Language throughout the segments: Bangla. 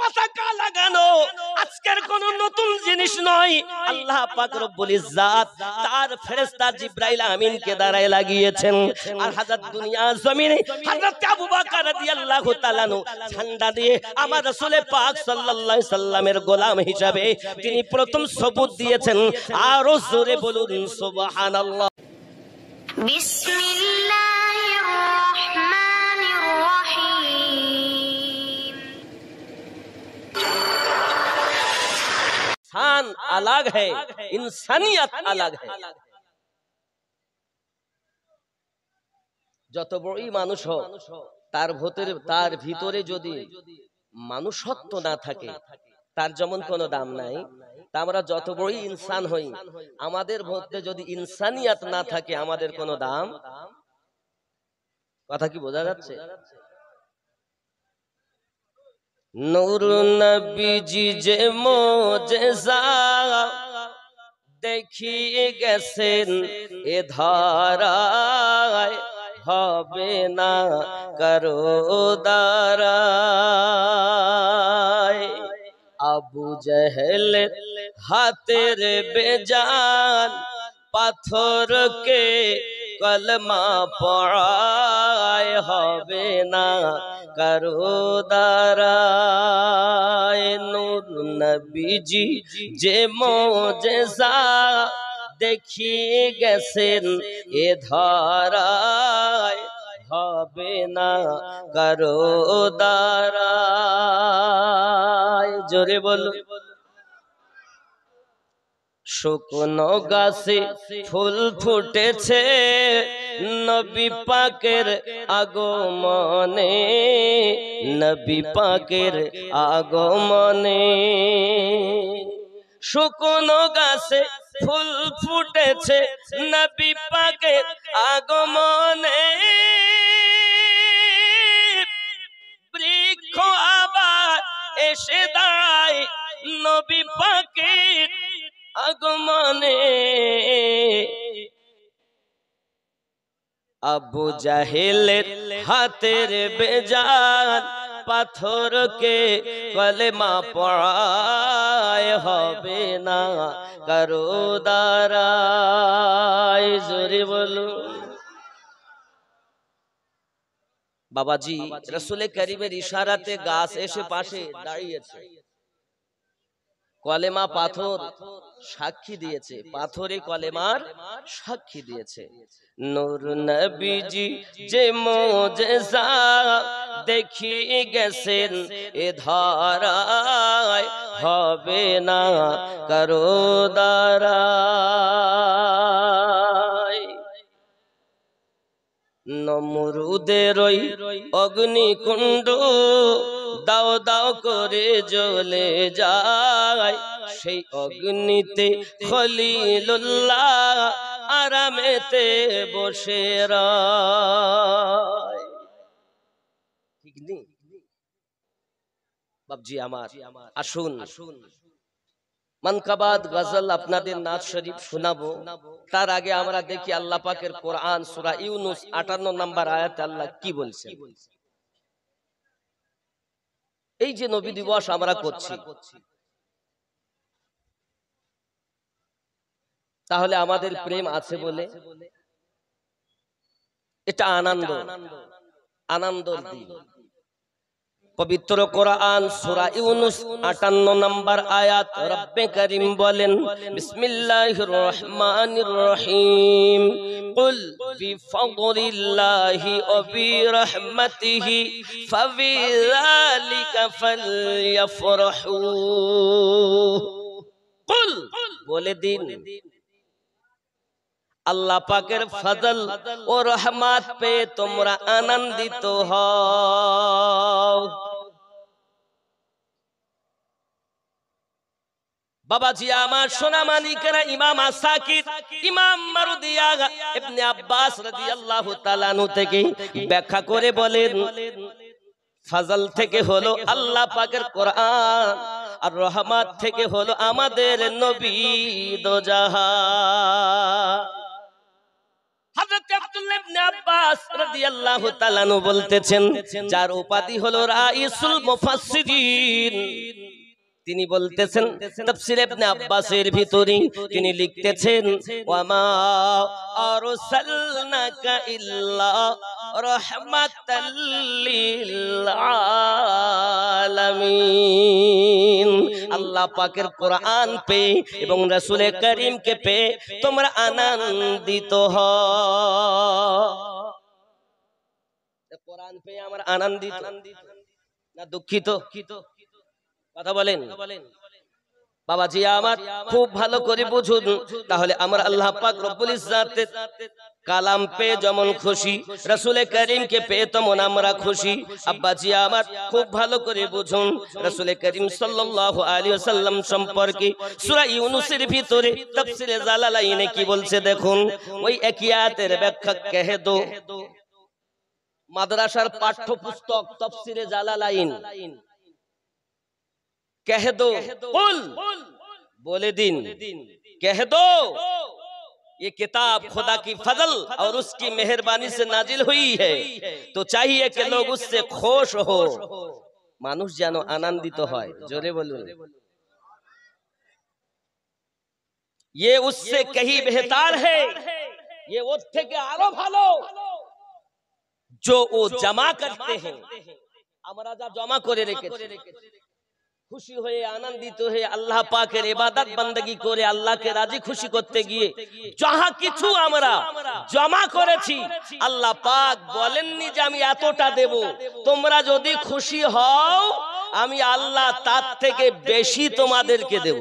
পতাকা লাগানো আজকের কোন নতুন জিনিস নয়। আল্লাহ পাক রব্বুল ইজ্জাত তার ফেরেশতা জিবরাইল আমিনকে দাঁড়ায় লাগিয়েছেন। আর হাজার দুনিয়া জমিনে হযরত আবু বকর রাদিয়াল্লাহু তাআলা ঝান্ডা দিয়ে আমার রাসূল পাক সাল্লাল্লাহু আলাইহি সাল্লামের গোলাম হিসাবে তিনি প্রথম সবুত দিয়েছেন। আরো জোরে বলুন সুবহানাল্লাহ। বিসমিল্লাহির রহমানির রহিম। इंसान अलग है, इंसानियत अलग है। যত বড়ই মানুষ হোক তার ভিতরে যদি মানুষত্ব না থাকে তার যেমন কোনো দাম নাই। তা আমরা যত বড়ই ইনসান হই আমাদের মধ্যে যদি ইনসানিয়াত না থাকে আমাদের কোনো দাম। কথা কি বোঝা যাচ্ছে? নূর নবীজি যে মুজিজা দেখিয়ে গেছেন এ ধারায় হবে না কারো দ্বারায়। আবু জেহেল হাতের বেজান পাথরকে কলমা পড়ায় হবে না কারো দ্বারায়। নূর নবীজি যে মুজিজা দেখিয়ে গেছেন এ ধারায় হবে না কারো দ্বারায়। জোরে বলো। শুকনো গাছে ফুল ফুটেছে নবী পাকের আগমনে, নবী পাকের আগমনে। শুকনো গাছে ফুল ফুটেছে নবী পাকের আগমনে। বৃক্ষ আবার এসে দাঁড়ায় নবী পাকের আগমনে। আবু জাহেলের হাতের বেজান পাথরকে কলেমা পড়ায় হবে না কারো দ্বারায়। জোরে বলো। বাবাজি রাসূল করিমের ইশারাতে গাছ এসে পাশে দাঁড়িয়েছে। কলেমা পাথর সাক্ষী দিয়েছে, পাথরে কলেমার সাক্ষী দিয়েছে। নূর নবীজি যে মুজিজা দেখিয়ে গেছেন এ ধারায় হবে না কারো দ্বারায়। নমরুদের ওই অগ্নিকুণ্ড দাও দাও করে জ্বলে যায়, সেই অগ্নিতে খলিলুল্লাহ আরামেতে বসে রয়। ঠিক নেই বাবজি আমার? আসুন মানকাবাত গজল আপনাদের নাচ শরীফ শোনাবো। তার আগে আমরা দেখি আল্লাহ পাকের কোরআন সূরা ইউনূস ৫৮ নম্বর আয়াতে আল্লাহ কি বলছেন। এই যে নবী দিবস আমরা করছি, তাহলে আমাদের প্রেম আছে বলে এটা আনন্দর দিন। পবিত্র কোরআন সূরা ইউনূস ৫৮ নম্বর আয়াত রব্বে করিম বলেন, বিসমিল্লাহির রহমানির রহিম, কুল বিফাদলিল্লাহি ওয়া বিরহমাতিহি ফাবিযালিকা ফালইফরাহু। কুল বলে দিন আল্লাহ পাকের ফজল ও রহমত পেয়ে তোমরা আনন্দিত হও। বাবাজি আমার সোনা মানিকেরা, ইমাম আসাকির, ইমাম মারুদিয়া ইবনে আব্বাস রাদিয়াল্লাহু তাআলা আনহু থেকে ব্যাখ্যা করে বলেন, ফজল থেকে হলো আল্লাহ পাকের কোরআন, আর রহমত থেকে হলো আমাদের নবী দো জাহান। হযরত আব্দুল্লাহ ইবনে আব্বাস রাদিয়াল্লাহু তাআলা আনহু বলতেছেন, যার উপাধি হলো রাইসুল মুফাসসিরিন, তিনি বলতেছেন তাফসীর ইবনে আব্বাসের ভিতরে তিনি লিখতেছেন, ওয়া মা আরসালনাকা ইল্লা রাহমাতাল লিল আলামিন। আল্লাহ পাকের কোরআন পেয়ে এবং রাসূল করিমকে পেয়ে তোমরা আনন্দিত হও। কোরআন পেয়ে আমরা আনন্দিত না দুঃখিত? কথা বলেন বাবাজি আমার, খুব ভালো করে বুঝুন। তাহলে আমরা আল্লাহ পাক রব্বুল ইজ্জাতের কালাম পেয়ে যেমন খুশি, রাসূল করিমকে পেয়ে তেমন আমরা খুশি। আব্বাজি আমার খুব ভালো করে বুঝুন, রাসূল করিম সাল্লাল্লাহু আলাইহি ওয়াসাল্লাম সম্পর্কে সূরা ইউনূসের ভিতরে তাফসীরে জালালাইনে কি বলছে দেখুন। ওই একই আয়াতের ব্যাখ্যা কহে দো, মাদ্রাসার পাঠ্যপুস্তক তাফসীরে জালালাইন कह दो, कुल बोले दिन, कह दो ये किताब खुदा की फजल और उसकी मेहरबानी से नाजिल हुई है, तो चाहिए कि लोग उससे खुश हो, मानुष जानो आनंदित होय। जोरे बोलूं, ये उससे कहीं बेहतर है, ये उससे के आरो भालो जो वो जमा करते हैं। আমরা যা জমা করে রেখেছি, খুশি হয়ে আনন্দিত হয়ে আল্লাহ পাকের ইবাদত বান্দাগি করে আল্লাহকে রাজি খুশি করতে গিয়ে যাহা কিছু আমরা জমা করেছি, আল্লাহ পাক বলেননি যে আমি এতটা দেব, তোমরা যদি খুশি হও আমি আল্লাহ তার থেকে বেশি তোমাদেরকে দেব।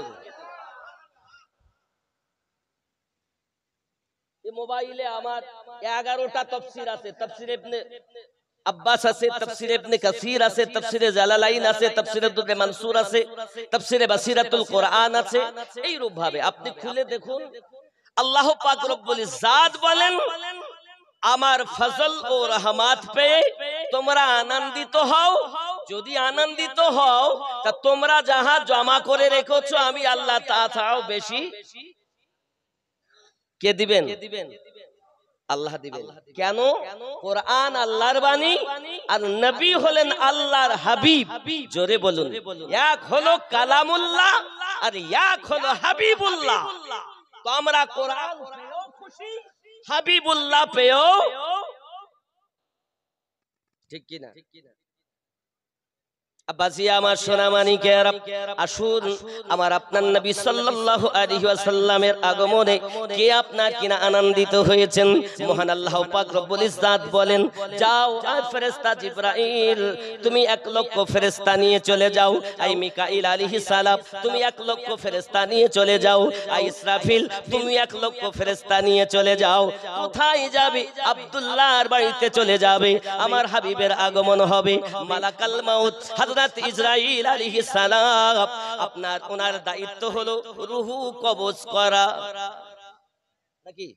এই মোবাইলে আমার 11টা তাফসীর আছে, তাফসীর ইবনে আব্বাস আছে, তাফসীর ইবনে কাসির আছে, তাফসীরে জালালাইন আছে, তাফসীরে দুররে মানসুর আছে, তাফসীরে বাসিরাতুল কোরআন আছে। এই রূপ ভাবে আপনি খুলে দেখুন, আল্লাহ পাক রব্বুল ইজ্জাত বলেন আমার ফজল ও রহমত পেয়ে তোমরা আনন্দিত হও। যদি আনন্দিত হও তা তোমরা যাহা জমা করে রেখেছো আমি আল্লাহ তা চাও বেশি কে দিবেন? আল্লাহ দিবেন। কেন? কোরআন আল্লাহর বাণী আর নবী হলেন আল্লাহর হাবিব। জোরে বলুন, এক হলো কালামুল্লাহ আর এক হলো হাবিবুল্লাহ। তো আমরা কোরআন পেয়েও খুশি, হাবিবুল্লাহ পেয়েও, ঠিক কি না? আব্বাসি আমার সোনামানিকে আসুন, আমার আপনার নবী সাল্লাল্লাহু আলাইহি ওয়াসাল্লামের আগমনে কে আপনার কিনা আনন্দিত হয়েছেন? মহান আল্লাহ পাক রব্বুল ইজ্জাত বলেন, যাও আয় ফেরেশতা জিবরাইল তুমি 1 লক্ষ ফেরেশতা নিয়ে চলে যাও। আই মিকাইল আলাইহিস সালাম তুমি 1 লক্ষ ফেরেশতা নিয়ে চলে যাও। আই ইসরাফিল তুমি 1 লক্ষ ফেরেশতা নিয়ে চলে যাও। কোথায় যাবে? আব্দুল্লাহর বাড়িতে চলে যাবে। আমার হাবিবের আগমন হবে। মালাকাল মাউত হযরত ইসরাইল আলাইহিস সালাম আপনার ওনার দায়িত্ব হলো রূহু কবজ করা নাকি?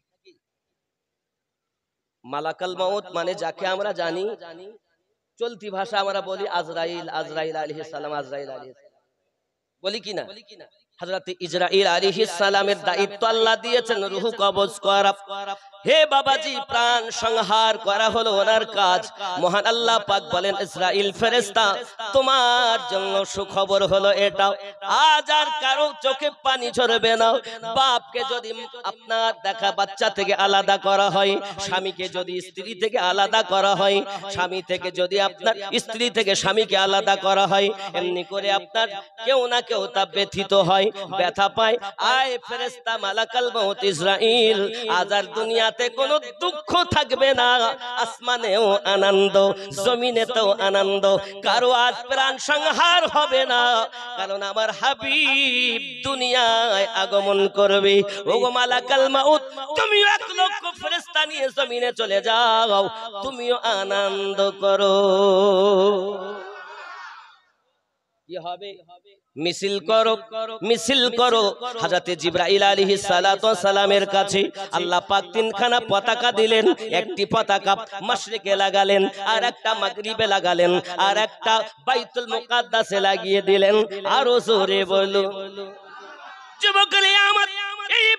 মালাকাল মাউত মানে যাকে আমরা জানি, চলতি ভাষা আমরা বলি আজরাইল, আজরাইল আলাইহিস সালাম, আজরাইল আলাইহিস সালাম বলি কিনা? হযরত ইসরাইল আলাইহিস সালামের দায়িত্ব আল্লাহ দিয়েছেন রূহু কবজ করা। হে বাবাজি, প্রাণ সংহার করা হলো ওনার কাজ। মহান আল্লাহ পাক বলেন, ইসরাইল ফেরেশতা তোমার জন্য সুখবর হলো এটা, আজ আর কারো চোখে পানি ঝরবে না। বাপকে যদি আপনার দেখা বাচ্চা থেকে আলাদা করা হয়, স্বামীকে যদি স্ত্রী থেকে আলাদা করা হয়, স্বামী থেকে যদি আপনার স্ত্রী থেকে স্বামীকে আলাদা করা হয়, এমনি করে আপনার কেউ না কেউ তা ব্যথিত হয়, ব্যথা পায়। আয় ফেরেশতা মালাকাল মাউত ইসরাইল, আজ আর দুনিয়াতে কোনো দুঃখ থাকবে না। আসমানেও আনন্দ, জমিনেতেও আনন্দ, কারো আজ প্রাণ সংহার হবে না, কারণ আমার হাবিব দুনিয়ায় আগমন করবে। ওগো মালাকাল মাউত তুমিও 1 লক্ষ ফেরেশতা নিয়ে জমিনে চলে যাও, তুমিও আনন্দ করো। কি হবে? মিছিল করো, মিছিল করো। হযরত জিবরাইল আলাইহিস সালাতু ওয়াস সালামের কাছে আল্লাহ পাক 3খানা পতাকা দিলেন। একটি পতাকা মাশরিকে লাগালেন, আর একটা মাগরিবে লাগালেন, আর একটা বাইতুল মুকাদ্দাসে লাগিয়ে দিলেন। আরো জোরে বলো যুবকরা, আমার এই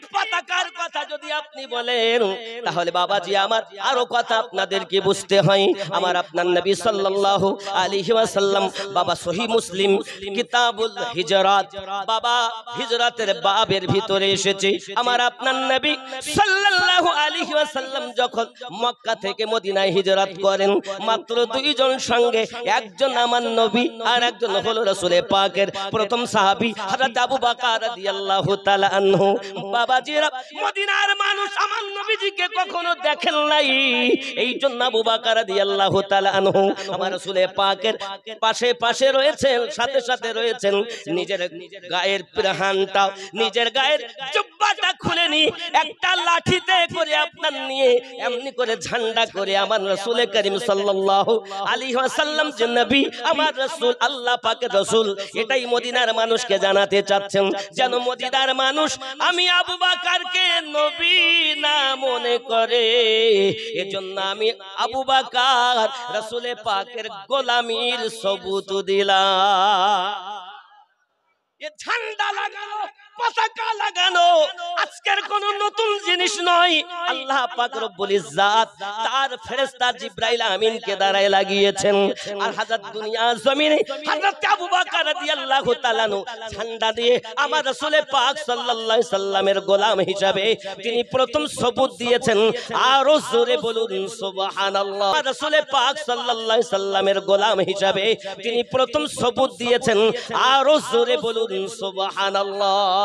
পতাকার কথা যদি আপনি বলেন তাহলে বাবাজি আমার আরো কথা আপনাদেরকে বুঝতে হয়। আমার আপনার নবী সাল্লাল্লাহু আলাইহি ওয়াসাল্লাম বাবা সহিহ মুসলিম কিতাবুল হিজরাত বাবা হিজরাতের বাবের ভিতরে এসেছে। আমার আপনার নবী সাল্লাল্লাহু আলাইহি ওয়াসাল্লাম যখন মক্কা থেকে মদিনায় হিজরত করেন মাত্র দুইজন সঙ্গে, একজন আমার নবী আর একজন হলো রাসূল পাকের প্রথম সাহাবী হযরত আবু বকর রাদিয়াল্লাহু তাআলা আনহু। বাবাজিরা মদিনার মানুষ আমার নবীজিকে কখনো দেখেন নাই, এই জন্য আবু বকর রাদিয়াল্লাহু তাআলা আনহু আমার রাসূল পাকের পাশে পাশে রয়েছেন, সাথে সাথে রয়েছেন। নিজের গায়ের পিরহানটা নিজের গায়ের জুব্বাটা খুলে নি একটা লাঠিতে করে আপনার নিয়ে এমনি করে ঝান্ডা করে আমার রাসূল করিম সাল্লাল্লাহু আলাইহি ওয়াসাল্লাম যে নবী আমার রাসূল আল্লাহ পাকের রাসূল, এটাই মদিনার মানুষকে জানাতে চাচ্ছেন যেন মদিনার মানুষ আমি আবু বকরকে নবী না মনে করে। এজন্য আমি আবু বকর রাসূল পাকের গোলামির সবুত দিলাম। এ ঝান্ডা লাগানো পতাকা লাগানো আজকের কোন নতুন জিনিস নয়। আল্লাহ পাক রব্বুল ইজ্জাত তার ফেরেশতা জিবরাইল আমিনকে দাঁড়ায় লাগিয়েছেন। আর হাজার দুনিয়া জমিনে হযরত আবু বকর রাদিয়াল্লাহু তাআলা ঝান্ডা দিয়ে আমার রাসূল পাক সাল্লাল্লাহু আলাইহি সাল্লামের গোলাম হিসাবে তিনি প্রথম সবুত দিয়েছেন। আর জোরে বলুন সুবহানাল্লাহ। রাসূল পাক সাল্লাল্লাহু আলাইহি সাল্লামের গোলাম হিসাবে তিনি প্রথম সবুত দিয়েছেন। আর জোরে বলুন সুবহানাল্লাহ।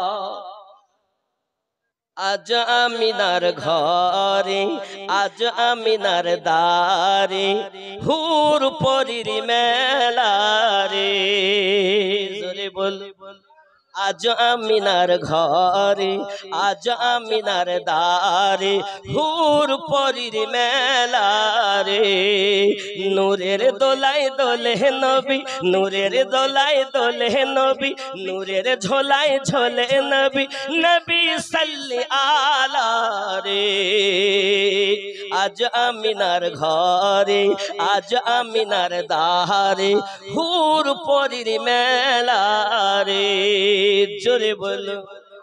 আজ আমিনার ঘরে আজ আমিনার দ্বারে হুর পরীর মেলা রে, জোরে বল। আজ আমিনার ঘরে আজ আমিনার দ্বারে হুর পরীর মেলা রে, নূরের দোলায় দোলে নবী নূরের দোলায় দোলে নবী নূরের ঝোলায় ঝোলে নবী নবী সাল্লি আলা রে। আজ আমিনার ঘরে আজ আমিনার দ্বারে হুর পরীর মেলা রে, জোরে বলো।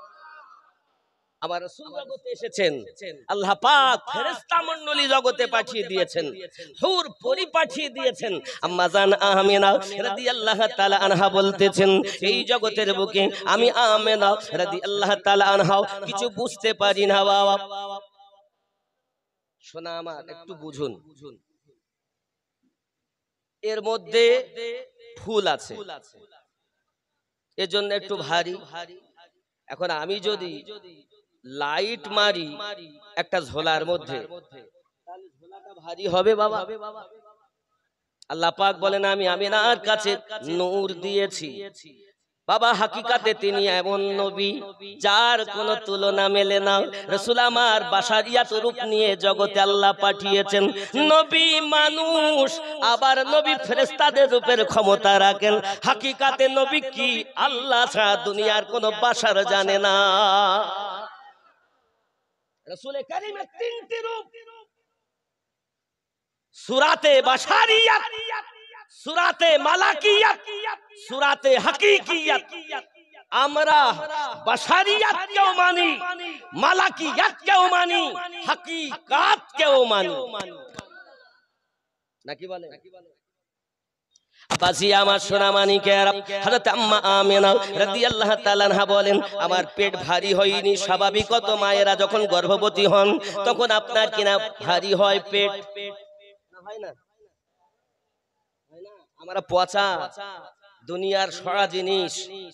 আমার রাসূল জগতে এসেছেন, আল্লাহ পাক ফেরেশতা মণ্ডলী জগতে পাঠিয়ে দিয়েছেন, হুর পরী পাঠিয়ে দিয়েছেন। আম্মা জান আমিনা রাদিয়াল্লাহু তাআলা আনহা বলতেছেন এই জগতের বুকে আমি আমিনা রাদিয়াল্লাহু তাআলা আনহা কিছু বুঝতে পারি না বাবা। শোনা আমার একটু বুঝুন, এর মধ্যে ফুল আছে এজন্য একটু ভারী। এখন আমি যদি লাইট মারি একটা ঝোলার মধ্যে তাহলে ঝোলাটা ভারী হবে বাবা। আল্লাহ পাক বলেন আমি আমিনার কাছে নূর দিয়েছি বাবা। হাকিকাতে তিনি এমন নবী যার কোনো তুলনা মেলে না। রাসূল আমার বাশারিয়াত রূপ নিয়ে জগতে আল্লাহ পাঠিয়েছেন। নবী মানুষ আবার নবী ফেরেশতাদের রূপের ক্ষমতা রাখেন। হাকিকাতে নবী কি আল্লাহ ছাড়া দুনিয়ার কোনো বাশার জানে না। রাসূল কারীমের তিনটি রূপ, সূরাতে বাশারিয়াত, সূরাতে মালাকিয়াত, সূরাতে হাকিকিয়াত। আমরা বাশারিয়াতকেও মানি, মালাকিয়াতকেও মানি, হাকিকাতকেও মানি, নাকি বলে? আব্বাসি আমার সোনা মানিকেরা হযরত আম্মা আমিনা রাদিয়াল্লাহু তাআলা আনহা বলেন আমার পেট ভারী হয়নি। স্বাভাবিকত মায়েরা যখন গর্ভবতী হন তখন আপনার কিনা ভারী হয় পেট, না হয় না? আমরা পচা দুনিয়ার সরা জিনিস,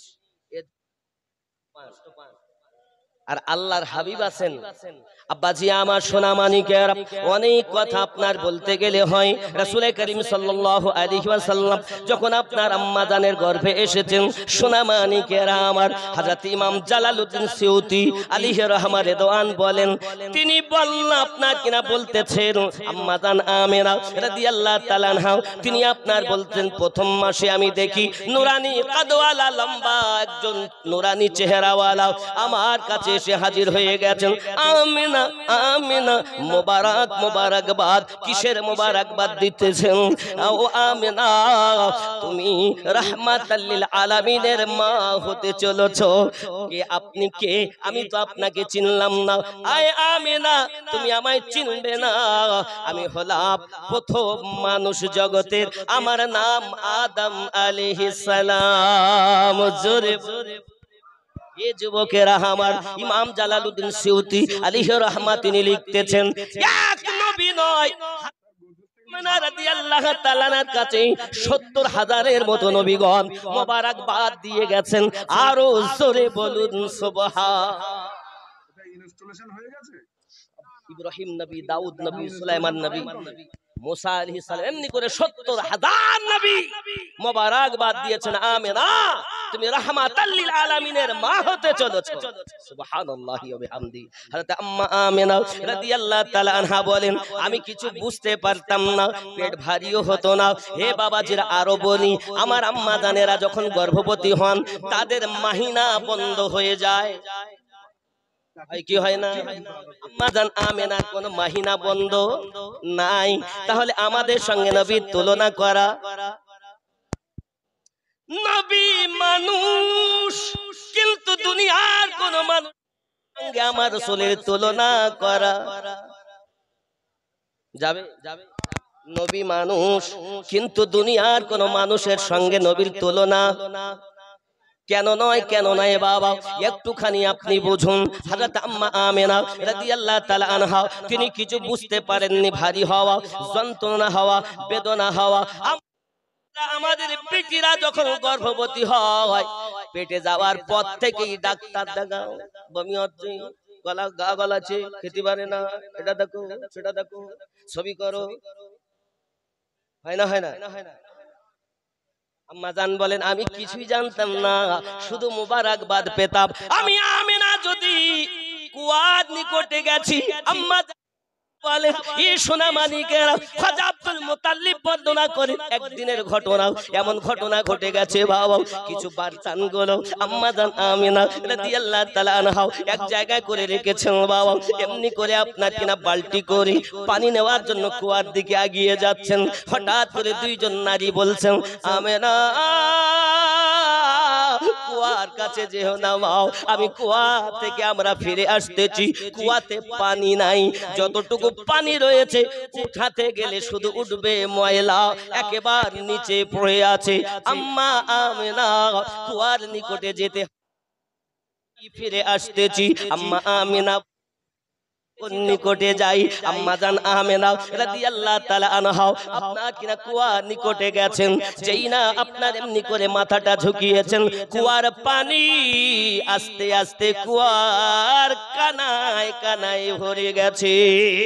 আর আল্লাহর হাবিব আছেন। আব্বাজি আমার সোনা মানিকের অনেক কথা আপনার বলতে গেলে হয়। রাসূল করিম সাল্লাল্লাহু আলাইহি ওয়াসাল্লাম যখন আপনার আম্মা জানের গর্ভে এসেছেন, সোনা মানিকেরা আমার হযরত ইমাম জালালউদ্দিন সিউতি আলাইহি রাহমা রিদওয়ান বলেন তিনি বললেন আপনার কিনা বলতেছেন আম্মা জান আমিনা রাদিয়াল্লাহু তাআলা আনহা তিনি আপনার বলতেন প্রথম মাসে আমি দেখি নুরানি কাদওয়ালা লম্বা একজন নুরানি চেহারাওয়ালা আমার কাছে এসে হাজির হয়ে গেছেন। আমিনা আমিনা মোবারক মোবারকবাদ, কিসের মোবারকবাদ দিতেছেন? ও আমিনা, তুমি রাহমাতাল লিল আলামিনের মা হতে চলেছো। কে আপনি কে? আমি তো আপনাকে চিনলাম না। আয় আমিনা, তুমি আমায় চিনবে না। আমি হলাম প্রথম মানুষ জগতের, আমার নাম আদম আলাইহিস সালাম। জোরে এ যুবকেরা আমার, ইমাম জালালউদ্দিন সিউতি আলাইহি রাহমাত তিনি লিখতেছেন, এক নবী নয়, আমিনা রাদিয়াল্লাহু তাআলার কাছে ৭০,০০০-এর মতো নবীগণ মোবারকবাদ দিয়ে গেছেন। আরো জোরে বলুন সুবহান। ইনস্টলেশন হয়ে গেছে। ইব্রাহিম নবী, দাউদ নবী, সুলাইমান নবী, মুসা আলাইহিস সালাম, এমনি করে ৭০,০০০ নবী মোবারকবাদ দিয়েছেন। আমিনা, তুমি রাহমাতাল লিল আলামিনের মা হতে চলেছো। সুবহানাল্লাহি ওয়া বিহামদি। হযরত আম্মা আমিনা রাদিয়াল্লাহু তাআলা আনহা বলেন, আমি কিছু বুঝতে পারতাম না, পেট ভারীও হতো না। হে বাবাজিরা, আরো বলি, আমার আম্মা জানেরা যখন গর্ভবতী হন, তাদের মাহিনা বন্ধ হয়ে যায়। কি হয় না? আম্মা জান আমেনার কোনো মাহিনা বন্ধ নাই। তাহলে আমাদের সঙ্গে নবীর তুলনা করা, নবী মানুষ কিন্তু দুনিয়ার কোন মানুষ সঙ্গে আমার রাসূলের তুলনা করা যাবে? নবী মানুষ কিন্তু দুনিয়ার কোন মানুষের সঙ্গে নবীর তুলনা কেন নয়? কেন নয় বাবা, একটুখানি আপনি বুঝুন। হযরত আম্মা আমিনা রাদিয়াল্লাহু তাআলা আনহা তিনি কিছু বুঝতে পারেননি। ভারী হওয়া, যন্ত্রণা হওয়া, বেদনা হওয়া। আমাদের বেটিরা যখন গর্ভবতী হয়, পেটে যাওয়ার পর থেকেই ডাক্তার দেখাও, বমি হচ্ছে, গলা গা গলাছে, খেতে পারে না, এটা দেখো সেটা দেখো, ছবি করো, হয় না? হয় না? আম্মা জান বলেন, আমি কিছুই জানতাম না, শুধু মুবারকবাদ পেতাম। আমি আমিনা যদি কুয়ার নিকটে গেছি, আম্মা বলে এই সোনা মানিকেরা খাজা আব্দুল মুতাল্লিব বর্ণনা করেন একদিনের ঘটনা। এমন ঘটনা ঘটে গেছে বাবা, কিছু বারসানগুলো আম্মা জান আমিনা রাদিয়াল্লাহু তাআলা আনহা এক জায়গায় করে রেখেছেন বাবা। এমনি করে আপনার কিনা বালতি করে পানি নেওয়ার জন্য কুয়ার দিকে এগিয়ে যাচ্ছেন। হঠাৎ করে দুইজন নারী বলছেন, আমিনা কুয়ার কাছে যেও না মাও, আমি কুয়া থেকে আমরা ফিরে আসতেছি, কুয়াতে পানি নাই, যতটুকু পানি রয়েছে উঠাতে গেলে শুধু উঠবে ময়লা, একেবারে নিচে পড়ে আছে। আম্মা আমিনা কুয়ার নিকটে যেতে ফিরে আসতেছি, আম্মা আমিনা নিকটে যাই। আম্মা জান আমেনা রাদিয়াল্লাহু তাআলা আনহা আপনার কিনা কুয়ার নিকটে গেছেন, যেই না আপনার এমনি করে মাথাটা ঝুঁকিয়েছেন, কুয়ার পানি আস্তে আস্তে কুয়ার কানায় কানায় ভরে গেছে।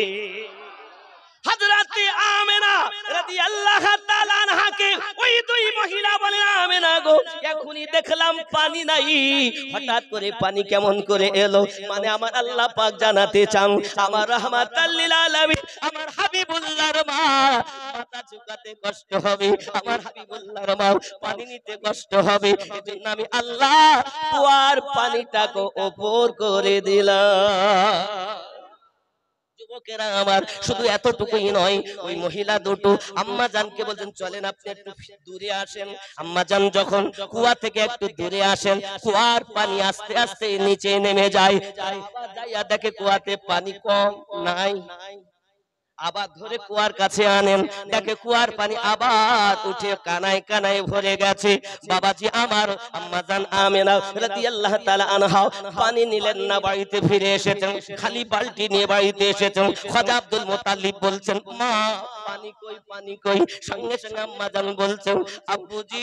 হযরতে আমেনা রাদিয়াল্লাহু তাআলা আনহাকে ওই দুই মহিলা বলেন, আমেনা গো, এখনি দেখলাম পানি নাই, হঠাৎ করে পানি কেমন করে এলো? মানে আমার আল্লাহ পাক জানাতে চান, আমার রাহমাতাল লিল আলামিন, আমার হাবিবুল্লাহর মা মাথা ঝুঁকাতে কষ্ট হবে, আমার হাবিবুল্লাহর মা পানি নিতে কষ্ট হবে, এজন্য আমি আল্লাহ কুয়ার পানিটাকে উপর করে দিলাম। যুবকেরা আমার, শুধু এতটুকুই নয়, ওই মহিলা দুটো আম্মা জানকে বলছেন, চলেন আপনি একটু দূরে আসেন। আম্মা জান যখন কুয়া থেকে একটু দূরে আসেন, কুয়ার পানি আস্তে আস্তে নিচে নেমে যায়। আবার যাইয়া দেখে কুয়াতে পানি কম নাই, আবার ধরে কুয়ার কাছে আনেন, দেখে কুয়ার পানি আবার উঠে কানায় কানায় ভরে গেছে। বাবাজি আমার, আম্মা জান আমেনা রাদিয়াল্লাহু তাআলা আনহা পানি নিলেন না, বাড়িতে ফিরে এসেছেন, খালি বালতি নিয়ে বাড়িতে এসেছেন। খাজা আব্দুল মুতাল্লিব বলছেন, মা পানি কই, পানি কই? সঙ্গে সঙ্গে আম্মা জান বলছেন, আব্বুজি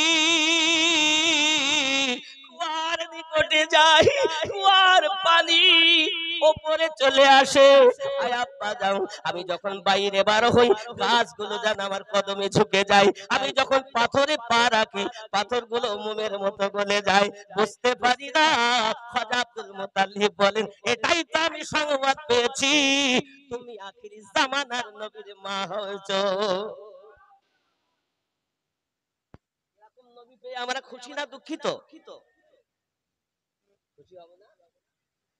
কুয়ার নিকটে যাই, কুয়ার পানি উপরে চলে আসে। আয় আব্বা যাও, আমি যখন বাইরে বার হই, গাছগুলো যেন আমার কদমে ঝুঁকে যায়, আমি যখন পাথরে পা রাখি, পাথরগুলো মোমের মতো গলে যায়, বুঝতে পারি না। খাজা আব্দুল মুতাল্লিব বলেন, এটাই তো আমি সংবাদ পেয়েছি, তুমি আখিরি জামানার নবীর মা হয়েছো। এরকম নবী পেয়ে আমরা খুশি না দুঃখিত? খুশি হব না?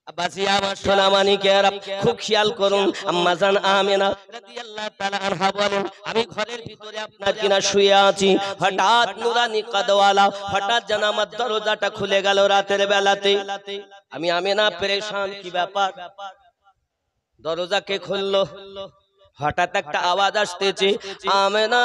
আব্বাসি আমার সোনা মানিকেরা খুব খেয়াল করুন, আম্মা জান আমেনা রাদিয়াল্লাহু তাআলা আনহা বলেন, আমি ঘরের ভিতরে আপনার কিনা শুয়ে আছি, হঠাৎ নুরানি কাদওয়ালা হঠাৎ যেন আমার দরজাটা খুলে গেল রাতের বেলাতে। আমি আমেনা পেরেশান, কি ব্যাপার, দরজা কে খুললো? হঠাৎ একটা আওয়াজ আসতেছে, আমেনা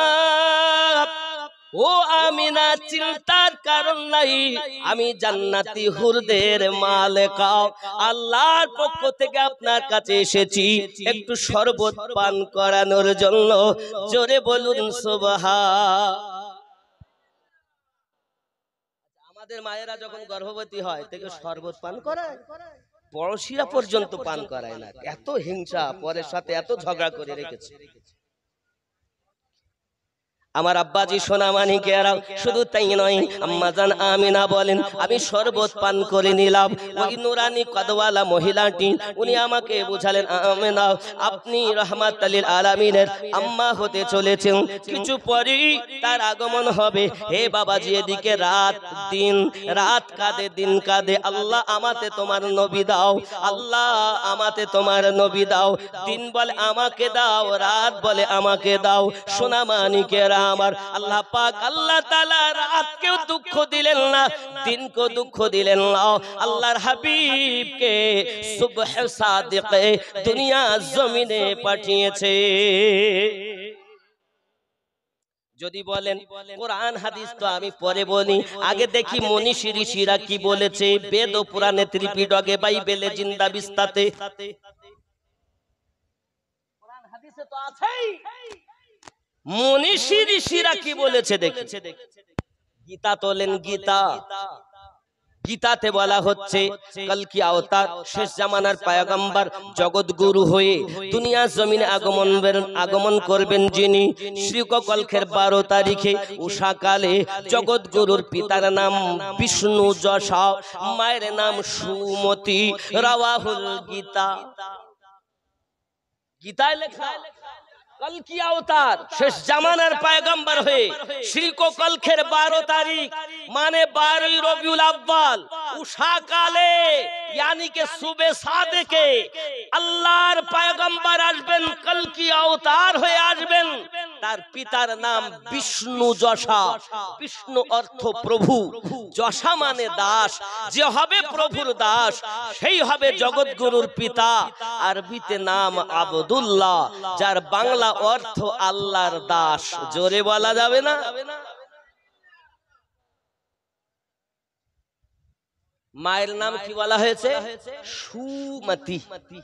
ও আমিনা, চিন্তার কারণ নাই, আমি জান্নাতি হুরদের মালিকা, আল্লাহর পক্ষ থেকে আপনার কাছে এসেছি একটু শরবত পান করানোর জন্য। জোরে বলুন সুবহান। আমাদের মায়েরা যখন গর্ভবতী হয় থেকে শরবত পান করায়, পড়শিরা পর্যন্ত পান করায় না। এত হিংসা, পরের সাথে এত ঝগড়া করে রেখেছে। আমার আব্বাজি সোনা মানিকেরা শুধু তাই নয়, আম্মা জান আমিনা বলেন, আমি শরবত পান করে নিলাম। ওই নুরানি কদওয়ালা মহিলাটি উনি আমাকে বুঝালেন, আমিনা আপনি রাহমাতুল লিল আলামিনের আম্মা হতে চলেছেন, কিছু পরেই তার আগমন হবে। হে বাবাজি, এদিকে রাত দিন, রাত কাঁদে দিন কাঁদে, আল্লাহ আমাতে তোমার নবী দাও, আল্লাহ আমাতে তোমার নবী দাও। দিন বলে আমাকে দাও, রাত বলে আমাকে দাও। সোনা মানিকেরা আমার, আল্লাহ পাক আল্লাহ তাআলা রাতকেও দুঃখ দিলেন না, দিনকেও দুঃখ দিলেন না। আল্লাহর হাবিবকে সুবহ সাদিকে দুনিয়া জমিনে পাঠিয়েছে। যদি বলেন কোরআন হাদিস তো আমি পরে বলি, আগে দেখি মনীষী ঋষিরা কি বলেছে বেদ ও পুরাণে, ত্রিপিটকে, বাইবেলে, জিন্দা বিস্তাতে। কোরআন হাদিসে তো আছেই, মনীষী ঋষিরা কি বলেছে দেখি। গীতা তোলেন, গীতা, গীতাতে বলা হচ্ছে কলকি অবতার, শেষ জামানার পয়গম্বর, জগৎ গুরু হয়ে দুনিয়া জমিনে আগমন করবেন যিনি। শ্রীকল্পের 12 তারিখে উষাকালে জগৎ গুরুর পিতার নাম বিষ্ণু যশা, মায়ের নাম সুমতি। রাওয়াহুল গীতা, গীতায় লেখা কলকি অবতার শেষ জামানার পয়গম্বর হয়ে শ্রীকল্পের 12 তারিখ মানে 12 রবিউল আউয়াল উষাকালে यानी के सुबह सादेके আল্লাহর পয়গম্বর আসবেন, কলকি অবতার হয়ে আসবেন। তার পিতার নাম বিষ্ণু যশা, বিষ্ণু অর্থ প্রভু, যশা মানে দাস, যে হবে প্রভুর দাস সেই হবে জগৎগুরুর পিতা। আরবিতে নাম আব্দুল্লাহ, যার বাংলা অর্থ আল্লাহর দাস। জোরে বলা যাবে না? মায়ের নাম কি বলা হয়েছে? সুমতি।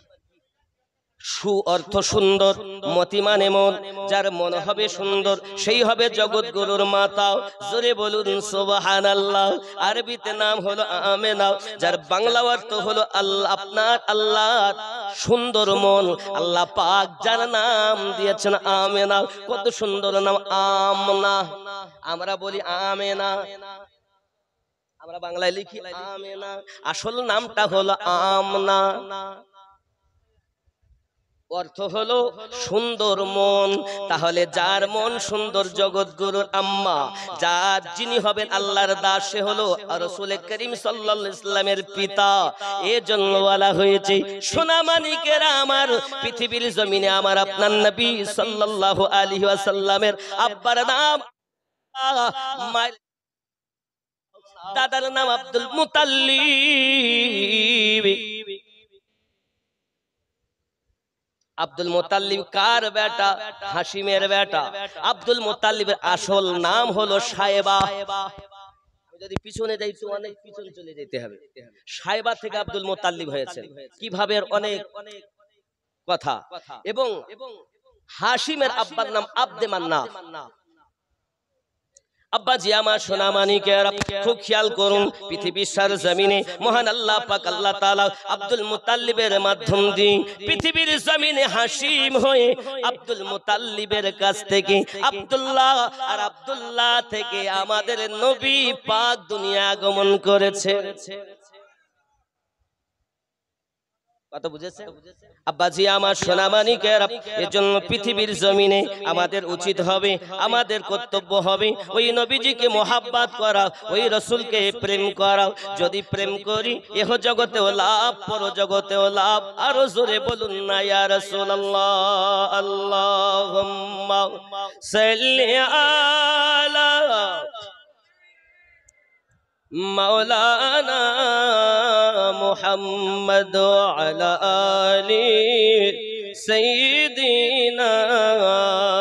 সু অর্থ সুন্দর, মতি মানে মন, যার মন হবে সুন্দর সেই হবে জগৎগুরুর মাতা। জোরে বলুন সুবহানাল্লাহ। আরবিতে নাম হলো আমেনা, যার বাংলা অর্থ হলো আল্লাহ, আপনার আল্লাহ সুন্দর মন। আল্লাহ পাক যার নাম দিয়েছেন আমেনা, কত সুন্দর নাম আমনা। আমরা বলি আমেনা, আমরা বাংলায় লিখি আমেনা, আসল নামটা হলো আমনা। অর্থ হলো সুন্দর মন। তাহলে যার মন সুন্দর, জগৎগুরুর আম্মা, যার যিনি হবেন আল্লাহর দাস, সে হলো রাসূল করিম সাল্লাল্লাহু আলাইহি ওয়াসাল্লামের পিতা। এজন্য বলা হয়েছে সোনা মানিকেরা আমার, পৃথিবীর জমিনে আমার আপনার নবী সাল্লাল্লাহু আলাইহি ওয়াসাল্লামের আব্বার নাম, দাদার নাম আব্দুল মুতাল্লিব। আব্দুল মুতাল্লিব কার বেটা? হাশিমের বেটা। আব্দুল মুতাল্লিবের আসল নাম হলো সায়েবা। যদি পিছনে যাই তো অনেক পিছনে চলে যেতে হবে। সায়েবা থেকে আব্দুল মুতাল্লিব হয়েছে কিভাবে, অনেক কথা। এবং হাশিমের আব্বার নাম আব্দে মান্নাফ। আব্বাজি আমার সোনা মানিকেরা খুব খেয়াল করুন, পৃথিবীর সরজমিনে মহান আল্লাহ পাক আল্লাহ তাআলা আব্দুল মুতাল্লিবের মাধ্যম দিয়ে পৃথিবীর জমিনে হাশিম হয়ে আব্দুল মুতাল্লিবের কাছ থেকে আব্দুল্লাহ, আর আব্দুল্লাহ থেকে আমাদের নবী পাক দুনিয়া আগমন করেছে। কত বুঝেছে আব্বাজি আমার সোনামানিকেরা? এজন্য পৃথিবীর জমিনে আমাদের উচিত হবে, আমাদের কর্তব্য হবে ওই নবীজিকে মোহাব্বত করা, ওই রসুলকে প্রেম করা। যদি প্রেম করি এহ জগতেও লাভ, পর জগতেও লাভ। আরো জোরে বলুন না ইয়া রাসূলুল্লাহ। আল্লাহুম্মা সাল্লি আলা মাওলানা মুহাম্মদ ওয়া আলা আলি সাইয়্যিদিনা